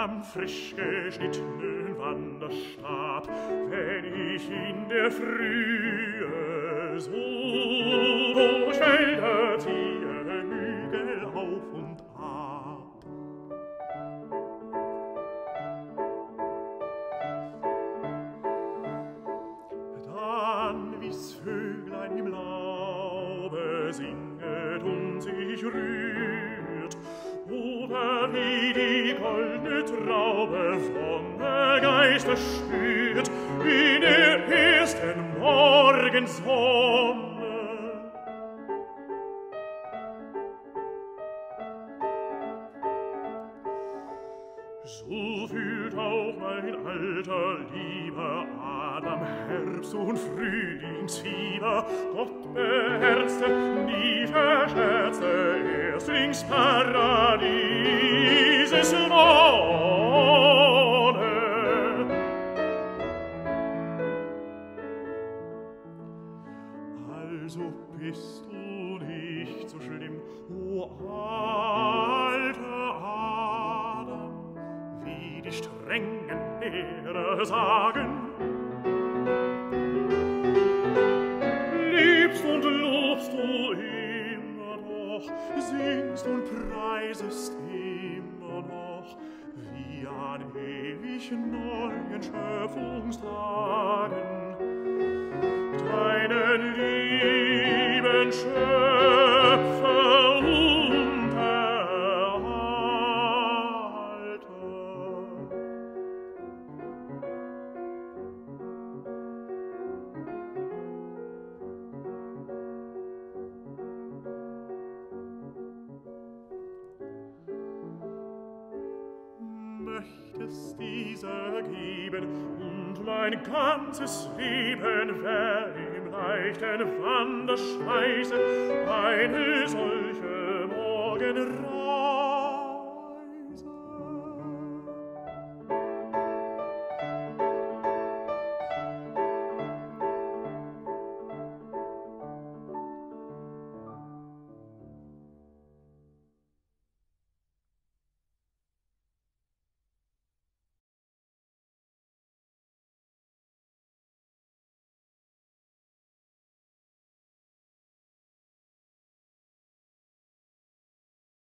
am frisch geschnittenen Wanderstab, wenn ich in der Frühe so durch Felder ziehe, Hügel auf und ab. Dann wie's Vöglein im Laube singet und sich rührt, oder wie die goldne Traube von der Geister spürt in der ersten Morgensonne. So fühlt auch mein alter lieber Adam Herbst und Frühlingsfieber. Gott beherzte, nie verscherzte, Erstlingsparadieses Wonne. Also bist du nicht so schlimm, o alter Adam, wie die strengen Lehrer sagen. Liebst und lobst du immer noch, singst und preisest immer noch, wie an ewig neuen Schöpfungstagen, deinen lieben Schöpfer und Erhalter. Möchtest dieser geben und mein ganzes Leben wär im leichten Wanderschweiße eine solche Morgenreise.